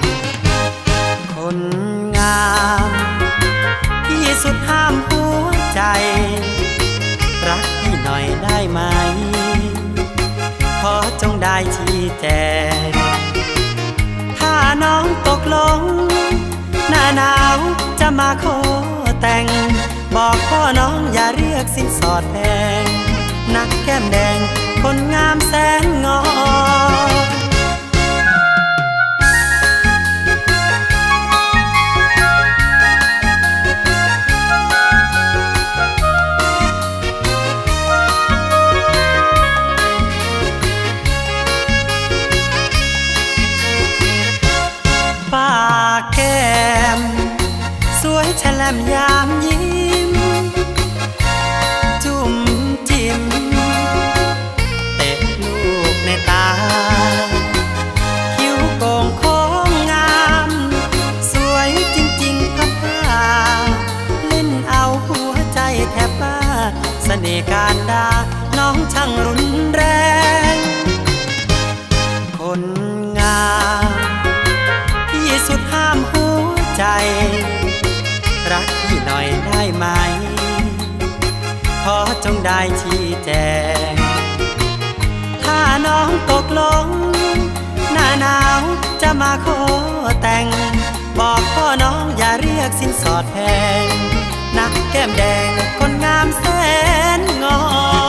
คนงามที่สุดห้ามหัวใจรักพี่หน่อยได้ไหมขอจงได้ชี้แจงถ้าน้องตกลงหน้าหนาวจะมาขอแต่งบอกพ่อน้องอย่าเรียกสินสอดแพงนักแก้มแดงคนงามแสนงอป้าแก้มสวยแฉลมยามยิ้มจุ่มจิ้มเตะลูกในตาคิ้วโก่งโค้งงามสวยจริงๆป้าเล่นเอาหัวใจแทบบ้าเสน่ห์การดาน้องช่างรุนแรงคนงามที่สุดห้ามหัวใจรักพี่หน่อยได้จงได้ชี้แจงถ้าน้องตกลงหน้าหนาวจะมาขอแต่งบอกพ่อน้องอย่าเรียกสินสอดแพงนักแก้มแดงคนงามแสนงอ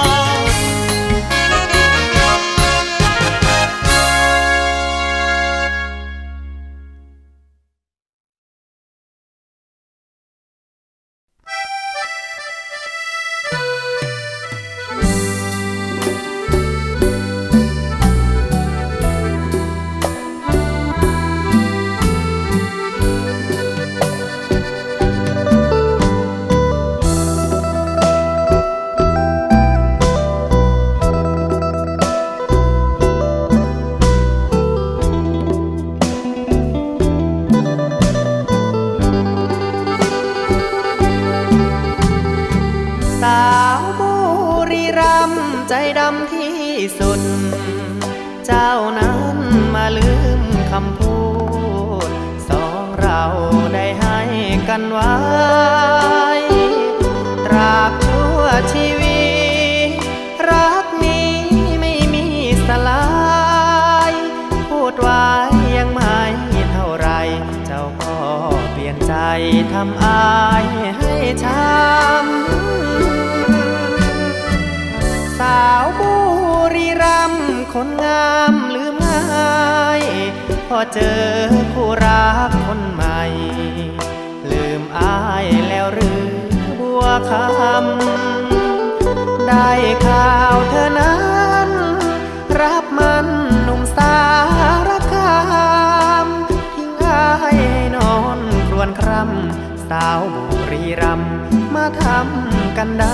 ใจดำที่สุดเจ้านั้นมาลืมคำพูดสองเราได้ให้กันไว้ตราบชั่วชีวิตรักนี้ไม่มีสลายพูดไว้ยังไม่เท่าไรเจ้าก็เปลี่ยนใจทำอายให้ช้ำสาวบุรีรัมย์คนงามลืมง่ายพอเจอคู่รักคนใหม่ลืมอายแล้วหรือบัวคำได้ข่าวเธอนั้นรับมันหนุ่มสารคามทิ้งอายให้นอนครวญคร่ำสาวบุรีรัมย์มาทำกันได้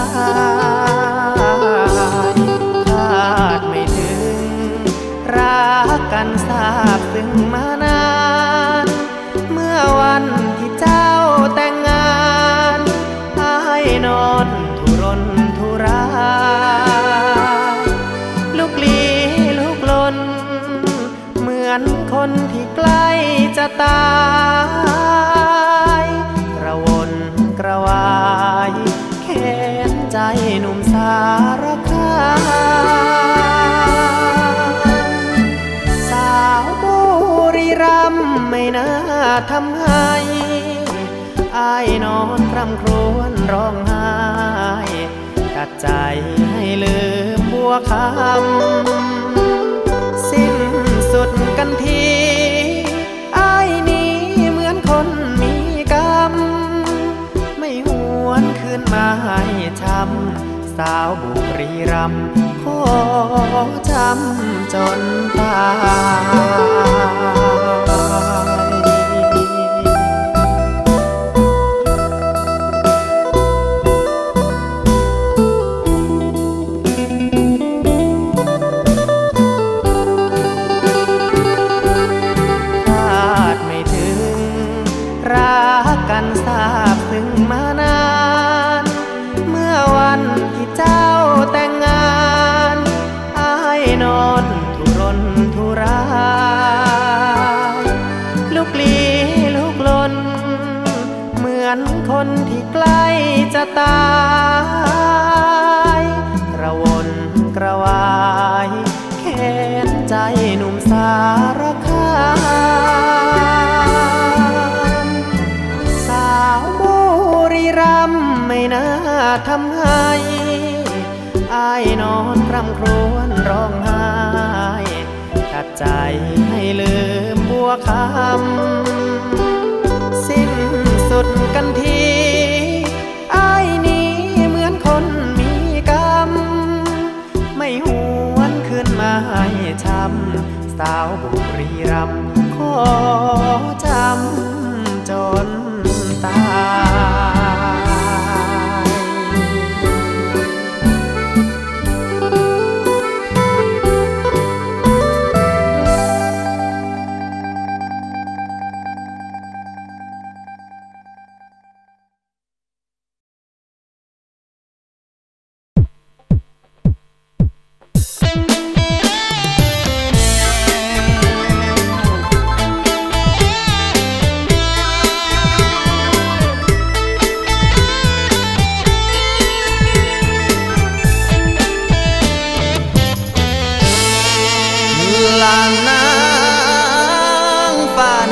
คาดไม่ถึงรักกันทราบซึ้งมานานเมื่อวันที่เจ้าแต่งงานอายนอนทุรนทุรายลุกลี้ลุกลนเหมือนคนที่ใกล้จะตายกระวนกระวายแค้นใจหนุ่มสารคามสาวบุรีรัมย์ไม่น่าทำให้อายนอนคร่ำครวญร้องไห้ตัดใจให้ลืมบัวคำสิ้นสุดกันทีอายนี้เหมือนคนมีกรรมไม่หวนคืนมาให้ช้ำสาวบุรีรัมย์ขอช้ำจนตายไม่ถึงรักกันทราบซึ้งมานานเมื่อวันที่เจ้าแต่งงานอายนอนทุรนทุรายลุกลี้ลุกลนเหมือนคนที่ใกล้จะตายกระวนกระวายแค้นใจหนุ่มสารคามสาวบุรีรัมย์ไม่น่าทำให้อายนอนคร่ำครวญร้องไห้ตัดใจให้ลืมบัวคำสิ้นสุดกันทีอายนี้เหมือนคนมีกรรมไม่หวนคืนมาให้ช้ำสาวบุรีรัมย์ขอช้ำจนตาย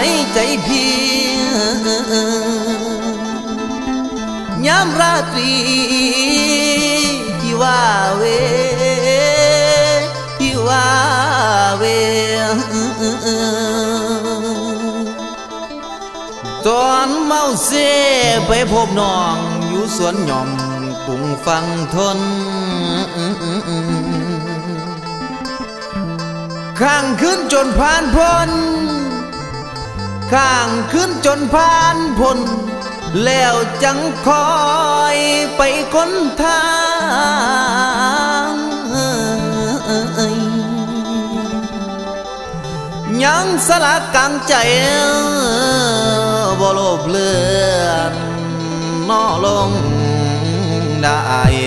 ใจพี่ยามราตรีที่ว่าเวตอนเมาเสไปพบน้องอยู่สวนหย่อมกรุงฟังทนข้างขึ้นจนผ่านพ้นข้างขึ้นจนผ่านพ้นแล้วจังคอยไปค้นทางยังสลักกลางใจบ่โลภเลือนนอลงได้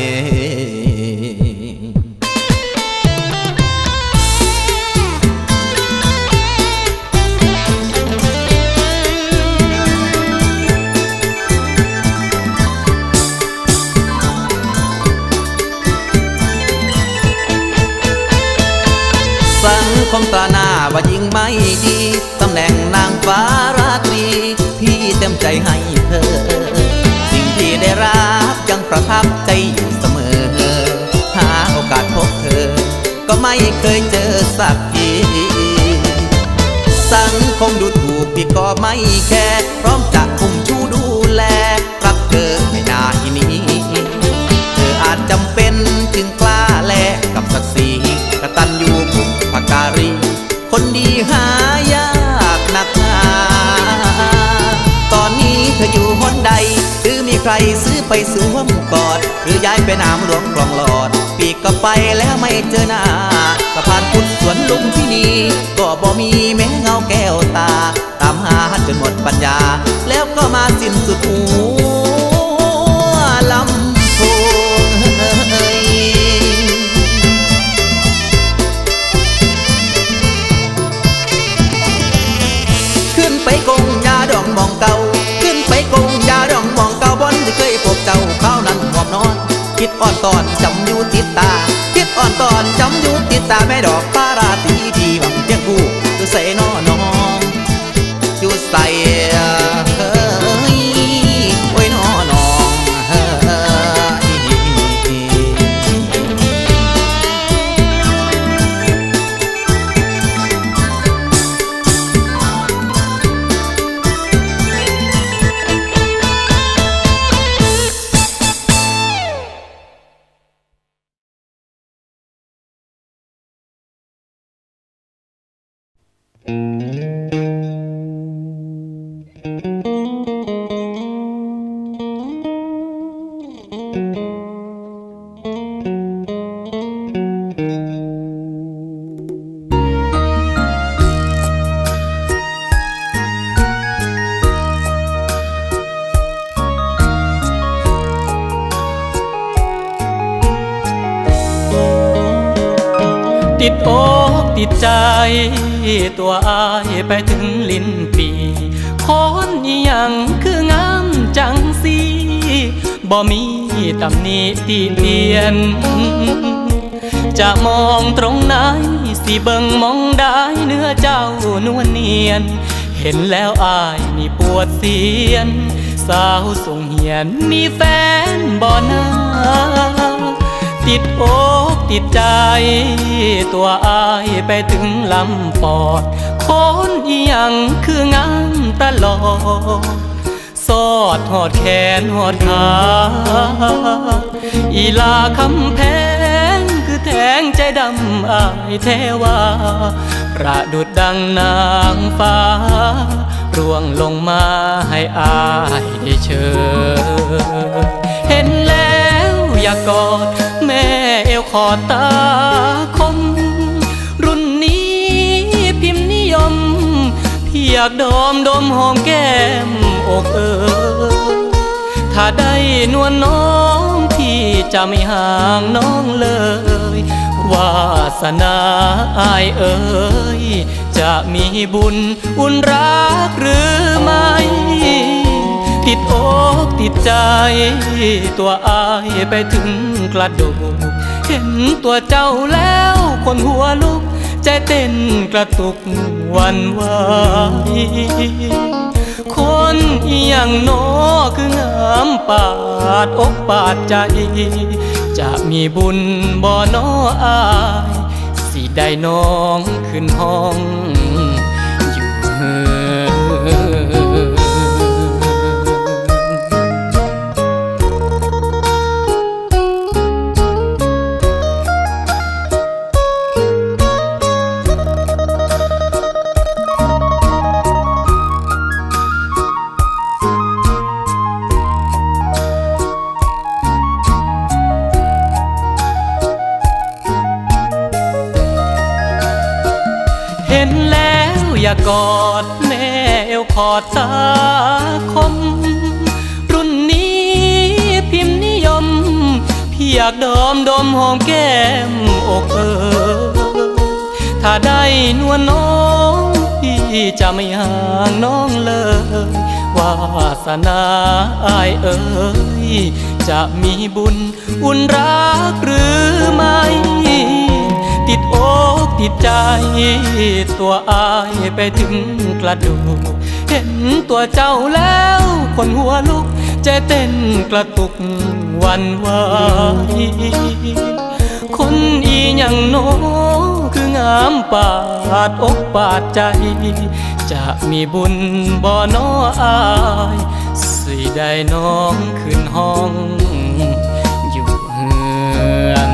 สังคมตราหน้าว่ายิ่งไม่ดีตำแหน่งนางฟ้าราตรีพี่เต็มใจให้เธอสิ่งที่ได้รับยังประทับใจอยู่เสมอหาโอกาสพบเธอก็ไม่เคยเจอสักทีสังคมดูถูกพี่ก็ไม่แค่พร้อมจะคุมชูดูแลรักเธอไม่นานนี้เธออาจจำเป็นจึงกล้าแลกกับศักดิ์ศรีกตัญญูบุพการีคนดีหายากนักหนาตอนนี้เธออยู่หนใดหรือมีใครซื้อไปสวมกอดหรือย้ายไปน้ำหลวงคลองหลอดปีกก็ไปแล้วไม่เจอหน้าสะพานพุทธสวนลุมที่นี่ก็บ่มีแม้เงาแก้วตาตามหาจนหมดปัญญาแล้วก็มาสิ้นสุดหัวลำโพงขึ้นไปกงยาดองมองเก่าขึ้นไปกงยาดองมองเก่าบอนที่เคยพบเจ้าข้าวนั้นหอมนอนคิดอ่อนตอนจำอยู่ติดตาคิดอ่อนตอนจำอยู่ติดตาแม่ดอกปาราตรีที่หวังเพียงคู่อยู่ใส่นอน้องอยู่ใส่เฮ้ยโอ้ยนอน้องเฮ้ติดอกติดใจตัวอายไปถึงลิ้นปีคนอีหยังคืองามจังสิบ่มีตำหนิติเตียนจะมองตรงไหนสิเบิ่งมองได้เนื้อเจ้านวลเนียนเห็นแล้วอายนี่ปวดเสียนสาวส่งเหียนมีแฟนบ่นาติดอกติดใจตัวอายไปถึงลำปอดคนอีหยังคืองามตลอดสอดหอดแขนหอดขาอีลาคำแพงคือแทงใจดำอายแท้ว่าประดุจดังนางฟ้าร่วงลงมาให้อายได้เชิญเห็นแล้วอยากกอดแม่เอวขอตาคมรุ่นนี้พิมพ์นิยมพี่อยากดมหอมแก้มอกถ้าได้นวลน้องพี่จะไม่ห่างน้องเลยวาสนาอายเอ๋ยจะมีบุญอุ่นรักหรือไม่ติดอกติดใจตัวอายไปถึงกระดูกเห็นตัวเจ้าแล้วคนหัวลุกใจเต้นกระตุกวันไหวคนอย่างโนคืองามปาดอกปาดใจจะมีบุญบ่น้ออายสิได้น้องขึ้นห้องอยู่เห็นแล้วอย่ากอดแม่เอวขอดตาคมรุ่นนี้พิมพ์นิยมพี่อยากดมหอมแก้มอกถ้าได้นวลน้องพี่จะไม่ห่างน้องเลยวาสนาอายเอ๋ยจะมีบุญอุ่นรักหรือไม่ติดอกติดใจตัวอายไปถึงกระดูกเห็นตัวเจ้าแล้วคนหัวลุกใจเต้นกระตุกวันไหวคนอีหยังโนคืองามปาดอกปาดใจจะมีบุญบ่น้ออายสิได้น้องขึ้นห้องอยู่เฮือน